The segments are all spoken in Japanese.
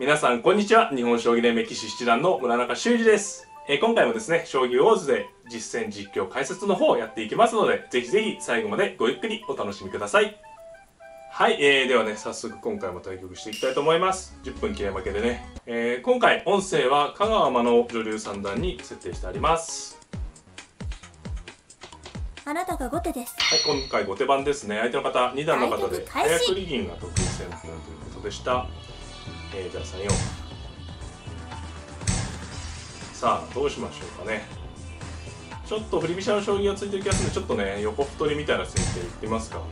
皆さんこんにちは。日本将棋連盟棋士七段の村中修司です。今回もですね、将棋ウォーズで実践実況解説の方をやっていきますので、ぜひぜひ最後までごゆっくりお楽しみください。はい、ではね、早速今回も対局していきたいと思います。10分切れ負けでね、今回音声は香川真野女流三段に設定してあります。 あなたが後手です。 はい、今回後手番ですね。相手の方2段の方で早繰り銀が得意戦法ということでした。じゃあ3四。さあどうしましょうかね。ちょっと振り飛車の将棋がついてる気がするので、ちょっとね横太りみたいな戦型いってみますか。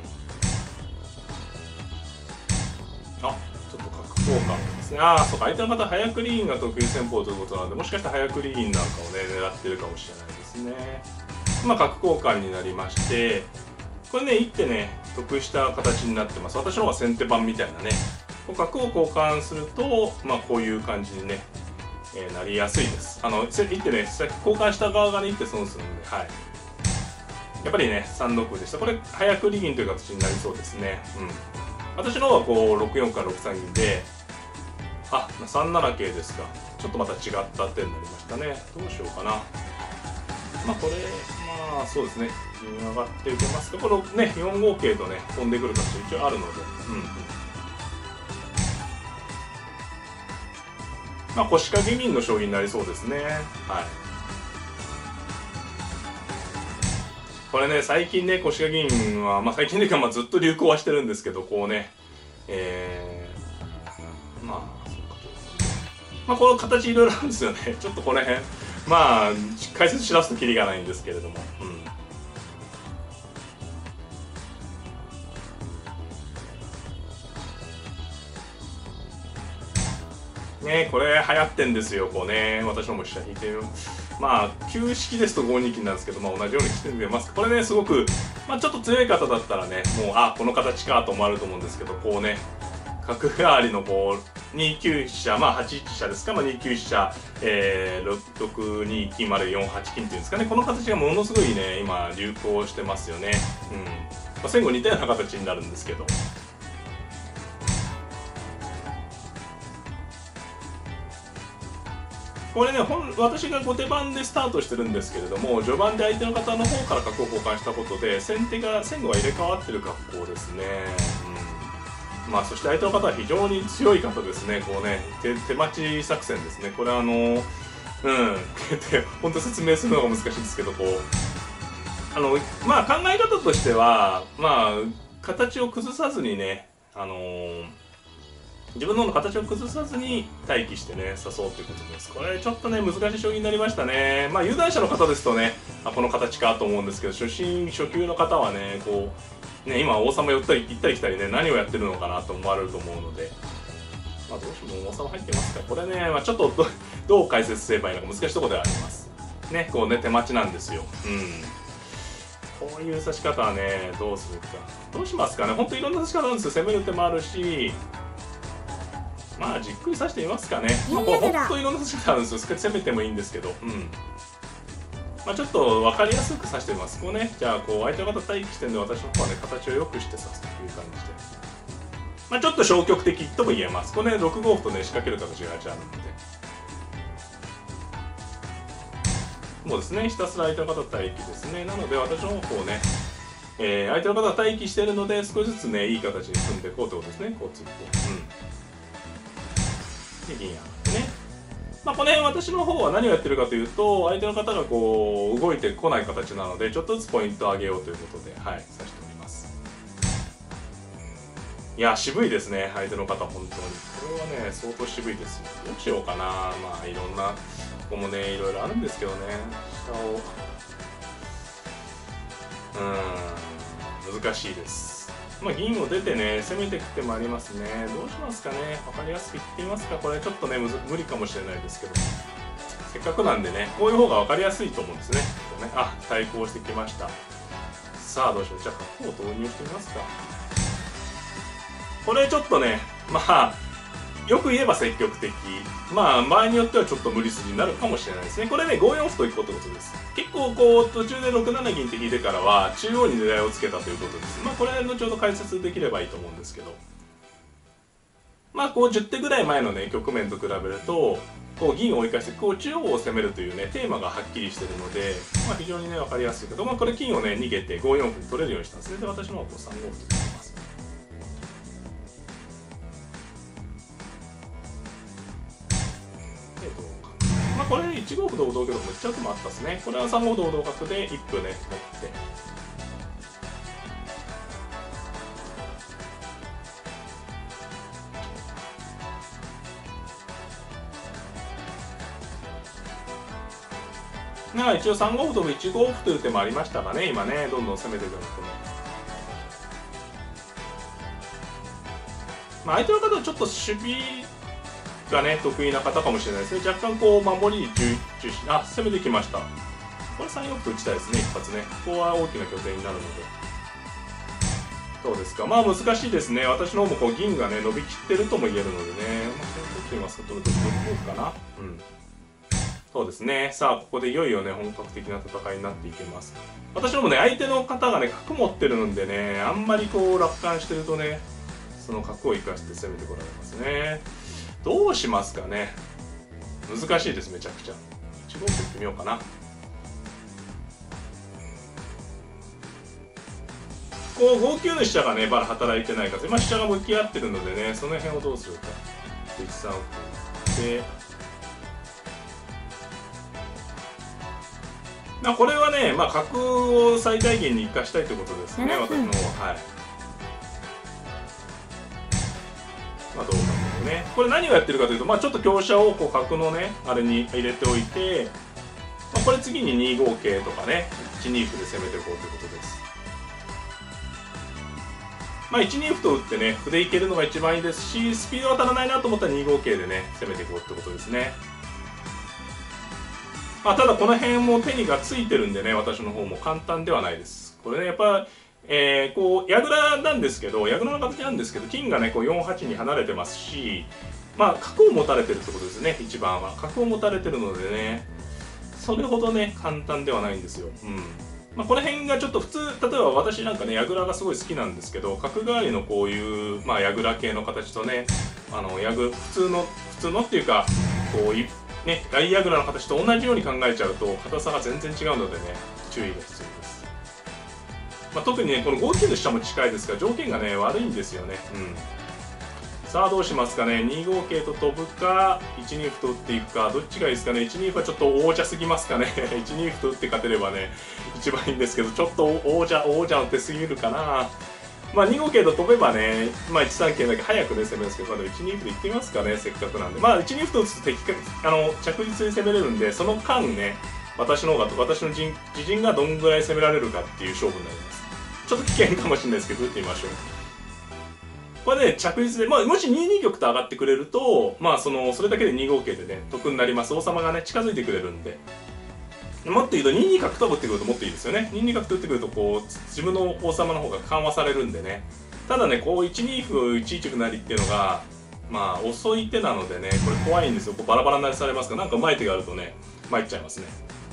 あ、ちょっと角交換ですね。ああ、そうか、相手の方早繰り銀が得意戦法ということなので、もしかしたら早繰り銀なんかをね狙ってるかもしれないですね。まあ角交換になりまして、これね一手ね得した形になってます。私の方が先手番みたいなね。角を交換すると、まあこういう感じにね、なりやすいです。一手ね、さっき交換した側がね、一手損するので、はい。やっぱりね、3六でした。これ、早繰り銀という形になりそうですね。うん。私の方はこう、6四から6三銀で、あ、3七桂ですか。ちょっとまた違った手になりましたね。どうしようかな。まあこれ、まあそうですね。銀上がって受けますか。これね、4五桂とね、飛んでくる形一応あるので、うん。まあ腰掛け銀の将棋になりそうですね。はい。これね、最近ね、腰掛け銀は、まあ最近というか、まあずっと流行はしてるんですけど、こうね、まあ、そうか。まあこの形いろいろあるんですよね。ちょっとこの辺、まあ、解説しだすとキリがないんですけれども。うん。ね、これ流行ってんですよ、こうね。私のも飛車引いてる。まあ、旧式ですと5二金なんですけど、まあ同じように来てみます。これね、すごく、まあちょっと強い方だったらね、もう、あ、この形かと思われると思うんですけど、こうね、角換わりのこう、2九飛車、まあ8一飛車ですか、まあ2九飛車、6二金まで4八金っていうんですかね、この形がものすごいね、今流行してますよね。うん。まあ、戦後似たような形になるんですけど。これね、私が後手番でスタートしてるんですけれども、序盤で相手の方の方から角を交換したことで、先後が入れ替わってる格好ですね。うん。まあ、そして相手の方は非常に強い方ですね。こうね、手待ち作戦ですね。これは本当説明するのが難しいんですけど、こう、まあ考え方としては、まあ、形を崩さずにね、自分の形を崩さずに待機してね、誘うということです。これちょっとね、難しい将棋になりましたね。まあ、有段者の方ですとね、この形かと思うんですけど、初級の方はね、こう、ね、今王様行ったり来たりね、何をやってるのかなと思われると思うので、まあ、どうしても王様入ってますか。これね、まあ、ちょっとどう解説すればいいのか難しいところではあります。ね、こうね、手待ちなんですよ。うん。こういう指し方はね、どうするか。どうしますかね。ほんといろんな指し方なんですよ。攻める手もあるし、まあじっくり指してみますかね。まあ、これほんといろんな指し方あるんですよ。攻めてもいいんですけど、うん。まあちょっと分かりやすく指してみます。こうね、じゃあこう相手の方待機してるんで、私の方はね、形を良くして指すという感じで。まあちょっと消極的とも言えます。これね、6五歩とね、仕掛ける形があるので。もうですね、ひたすら相手の方待機ですね。なので私の方ね、相手の方は待機してるので、少しずつね、いい形に組んでいこうということですね。こうついて。うん。で、銀上がってね。まあ、この辺私の方は何をやってるかというと、相手の方がこう、動いてこない形なので、ちょっとずつポイントを上げようということで、はい、指しております。いや、渋いですね、相手の方、本当に。これはね、相当渋いですよ。どうしようかな。まあ、いろんな、ここもね、いろいろあるんですけどね、下を。難しいです。まあ銀を出てね、攻めていく手もありますね。どうしますかね。分かりやすく言ってみますか。これちょっとね、無理かもしれないですけど。せっかくなんでね、こういう方が分かりやすいと思うんですね。こうね、あ、対抗してきました。さあ、どうしよう。じゃあ角を投入してみますか。これちょっとね、まあ、よく言えば積極的。まあ、場合によってはちょっと無理筋になるかもしれないですね。これね、5四歩といくことです。結構こう、途中で6七銀って引いてからは、中央に狙いをつけたということです。まあ、これ後ほど解説できればいいと思うんですけど。 まあこう10手ぐらい前のね局面と比べるとこう銀を追い返してこう中央を攻めるというねテーマがはっきりしてるので、まあ、非常にね分かりやすいけど、まあ、これ金をね逃げて5四歩に取れるようにしたんですね。で私の方はこう3五歩と取ります。でどうか、まあこれ1五歩同々けどめっちゃ手もあったですね。これは3五同々角で一歩ね持って。一応3五歩と1五歩という手もありましたがね、今ね、どんどん攻めていくのとね。まあ、相手の方はちょっと守備がね、得意な方かもしれないですね。若干こう、守り中心、あ、攻めてきました。これ3四歩と打ちたいですね、一発ね。ここは大きな拠点になるので。どうですか。まあ難しいですね。私の方もこう銀がね、伸びきってるとも言えるのでね。まあ、これ取ってみますか。取ると6五歩かな。うん。そうですね。さあ、ここでいよいよね、本格的な戦いになっていけます。私のもね、相手の方がね、角持ってるのでね、あんまりこう、楽観してるとね、その角を生かして攻めてこられますね。どうしますかね。難しいです、めちゃくちゃ。1五歩いってみようかな。こう、5九の飛車がね、まだ働いてないから、今飛車が向き合ってるのでね、その辺をどうするか。1三歩で、これはね、まあ、角を最大限に生かしたいということですね、私の方は。はい。まあ、どうかというね。これ何をやってるかというと、まあ、ちょっと香車をこう角のね、あれに入れておいて、まあ、これ次に2五桂とかね、1二歩で攻めていこうということです。まあ、1二歩と打ってね、歩でいけるのが一番いいですし、スピードが足らないなと思ったら2五桂でね、攻めていこうってことですね。まあ、ただこの辺も手にがついてるんでね、私の方も簡単ではないです。これね、やっぱ、こう、矢倉なんですけど、矢倉の形なんですけど、金がね、こう4八に離れてますし、まあ、角を持たれてるってことですね、一番は。角を持たれてるのでね、それほどね、簡単ではないんですよ。うん。まあ、この辺がちょっと普通、例えば私なんかね、矢倉がすごい好きなんですけど、角換わりのこういう、まあ、矢倉系の形とね、普通のっていうか、こう、ね、大矢倉の形と同じように考えちゃうと硬さが全然違うのでね注意が必要です。まあ、特にねこの5九の下も近いですが条件がね悪いんですよね。うん。さあどうしますかね。2五桂と飛ぶか1二歩と打っていくかどっちがいいですかね。1二歩はちょっと王者すぎますかね1二歩と打って勝てればね一番いいんですけどちょっと王者の手すぎるかな。まあ2五桂と飛べばね、まあ1三桂だけ早くね攻めるんですけど、1二歩でいってみますかね、せっかくなんで。まあ1二歩と打つと着実に攻めれるんで、その間ね、私の自陣がどんぐらい攻められるかっていう勝負になります。ちょっと危険かもしれないですけど、打ってみましょう。これね、着実で、まあ、もし2二玉と上がってくれると、まあそれだけで2五桂でね、得になります。王様がね、近づいてくれるんで。もっと言うと2二角と打ってくるともっといいですよね。2二角と打ってくるとこう自分の王様の方が緩和されるんでね。ただねこう1二歩1一歩成っていうのがまあ遅い手なのでねこれ怖いんですよ。こうバラバラになりされますからなんかうまい手があるとね参っちゃいますね。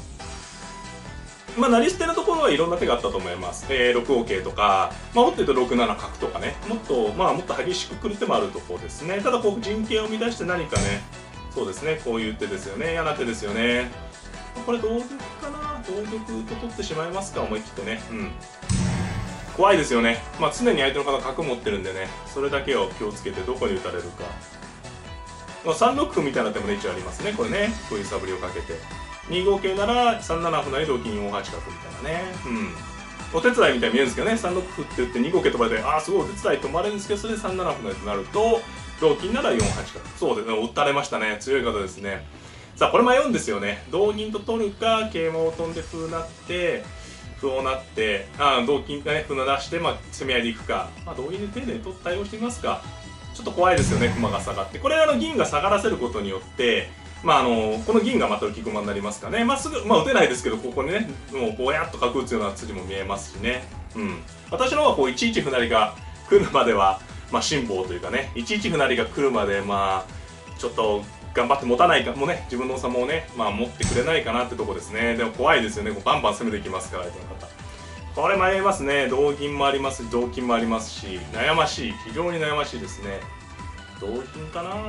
まあ成り捨てのところはいろんな手があったと思います。6五桂とか、まあ、もっと言うと6七角とかねもっと激しくくる手もあるところですね。ただこう陣形を乱して何かねそうですねこういう手ですよね。嫌な手ですよね。これ同玉かな。同玉と取ってしまいますか思い切ってね。うん。怖いですよね。まあ常に相手の方角持ってるんでねそれだけを気をつけてどこに打たれるか。まあ、3六歩みたいな手もね一応ありますね。これねこういう揺さぶりをかけて2五桂なら3七歩成同金4八角みたいなね。うん。お手伝いみたいに見えるんですけどね3六歩って言って2五桂飛ばれてああすごいお手伝いと思われるんですけどそれで3七歩成となると同金なら4八角。そうですね打たれましたね。強い方ですね。さあこれ迷うんですよね。同銀と取るか桂馬を飛んで歩成って歩を成って同金かね歩成して、まあ、攻め合いでいくか、まあ、同銀で丁寧に対応してみますか。ちょっと怖いですよね駒が下がって。これ銀が下がらせることによってまあこの銀がまた浮き駒になりますかね。まあすぐ打てないですけどここにねもうぼやっと角打つような筋も見えますしね。うん。私の方はこう1一歩成が来るまではまあ辛抱というかね1一歩成が来るまでまあちょっと頑張って持たないかもね自分の王様をねまあ持ってくれないかなってとこですね。でも怖いですよね。こうバンバン攻めていきますから相手の方。これ迷いますね。同銀もあります同金もありますし悩ましい非常に悩ましいですね。 同金かな。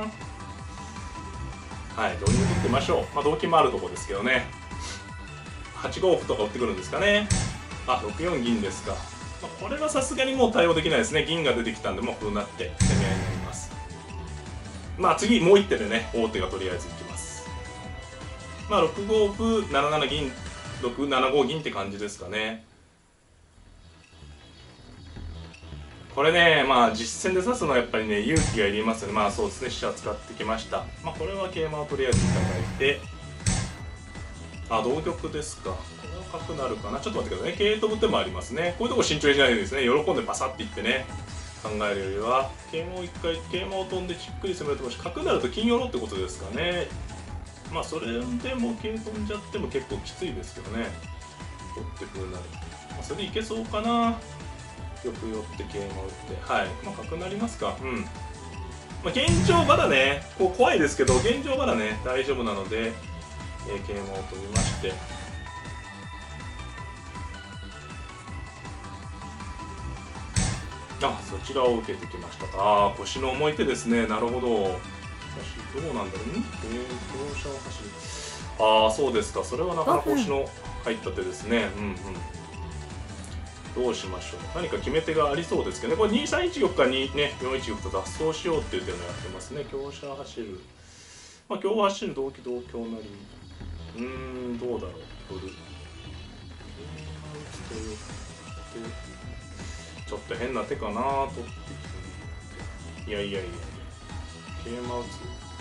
はい、同金で取ってみましょう。まあ同金もあるとこですけどね。8五歩とか打ってくるんですかね。あ、6四銀ですか。まあ、これはさすがにもう対応できないですね。銀が出てきたんで、もう歩になって攻め合いになります。まあ次もう一手でね、王手がとりあえずいきます。まあ6五歩、7七銀、7五銀って感じですかね。これね、まあ実戦で指すのはやっぱりね、勇気がいりますよね。まあそうですね、飛車使ってきました。まあこれは桂馬をとりあえずいただいて、あ、同玉ですか。これは角なるかな。ちょっと待ってくださいね。桂飛ぶ手もありますね。こういうとこ慎重にしないでですね、喜んでパサッていってね、考えるよりは、桂馬を一回、桂馬を飛んでじっくり攻めるともし、角になると金寄ろうってことですかね。まあそれでも桂飛んじゃっても結構きついですけどね。取って風になる。まあ、それでいけそうかな。よく寄って桂馬打って、はい、まあ角なりますか。うん。まあ、現状まだね、こう怖いですけど、現状まだね、大丈夫なので、桂馬を飛びまして、あ、そちらを受けてきましたか。ああ、腰の重い手ですね。なるほど。しかし、どうなんだろう。香車を走る。ああ、そうですか。それはなかなか腰の入った手ですね。うんうん。どうしましょう。何か決め手がありそうですけどね。これ2、3一玉か2、ね、4一玉と脱走しようっていう手をやってますね。香車走る。まあ、香走る、同香なり。どうだろう。取る。ちょっと変な手かな。取ってきて。いやいやいや。桂馬打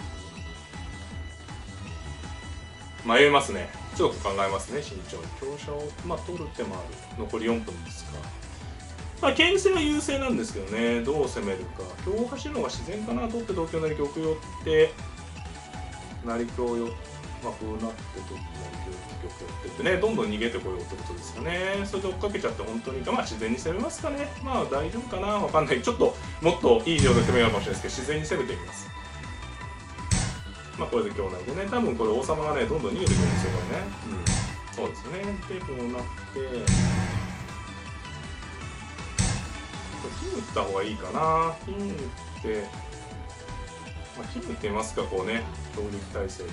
つ。迷いますね。ちょっと考えますね、慎重に。香車を、まあ、取る手もある。残り4分ですか。まあ、牽制は優勢なんですけどね、どう攻めるか。香を走るのが自然かな。取って同香なり玉寄って、成香寄って、まあ、こうなって、取って、成香玉寄ってってね、どんどん逃げてこようってことですよね。それで追っかけちゃって、本当に、まあ、自然に攻めますかね。まあ、大丈夫かな。わかんない。ちょっと、もっといい量で攻めようかもしれないですけど、自然に攻めてみます。まあこれで今日なんでね、多分これ王様がね、どんどん逃げてくるんですよ、これね。そうですね。で、こうなって、これ金打った方がいいかな。金打って、まあ、金打ってみますか、こうね、強力体制で。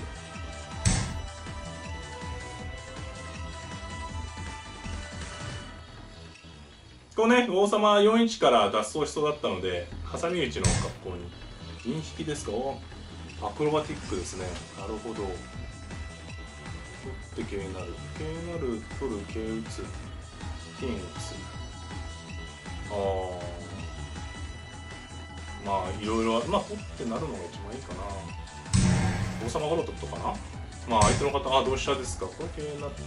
こうね、王様4一から脱走しそうだったので、挟み撃ちの格好に。銀引きですか？アクロバティックですね。なるほど。取って桂なる。桂なる、取る、桂打つ。金打つ。まあ、いろいろ、まあ、取ってなるのが一番いいかな。王様ゴロってことかな。まあ、相手の方、同飛車ですか。これ桂になって。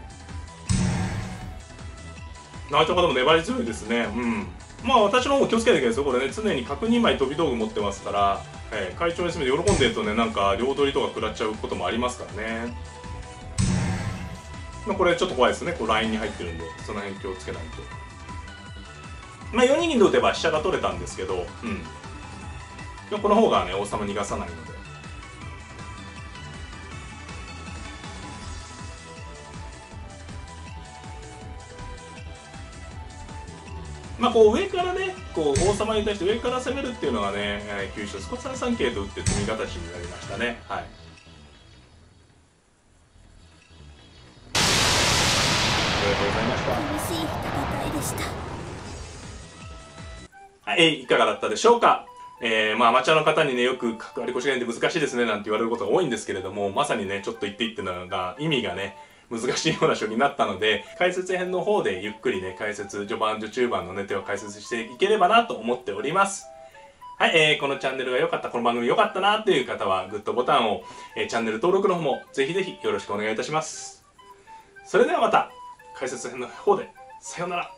相手の方も粘り強いですね。まあ、私の方も気をつけなきゃいけないですよ。これね、常に角2枚飛び道具持ってますから。会長に攻めて喜んでるとね、なんか両取りとか食らっちゃうこともありますからね。まあこれちょっと怖いですね。こうラインに入ってるんで、その辺気をつけないと。まあ4二銀で打てば飛車が取れたんですけど、この方がね、王様逃がさないので。まあこう上からね、こう王様に対して上から攻めるっていうのがね、急所です。これ3三桂と打って詰み形になりましたね。はい。ありがとうございました。 厳しい戦いでした。 はい、いかがだったでしょうか。まあアマチュアの方にね、よく角割り腰がいいんで難しいですねなんて言われることが多いんですけれども、まさにね、ちょっと言っていってのが意味がね、難しいような将棋になったので、解説編の方でゆっくりね、解説、序盤、序中盤のね、手を解説していければなと思っております。はい、このチャンネルが良かった、この番組良かったなという方は、グッドボタンを、チャンネル登録の方もぜひぜひよろしくお願いいたします。それではまた、解説編の方で、さようなら。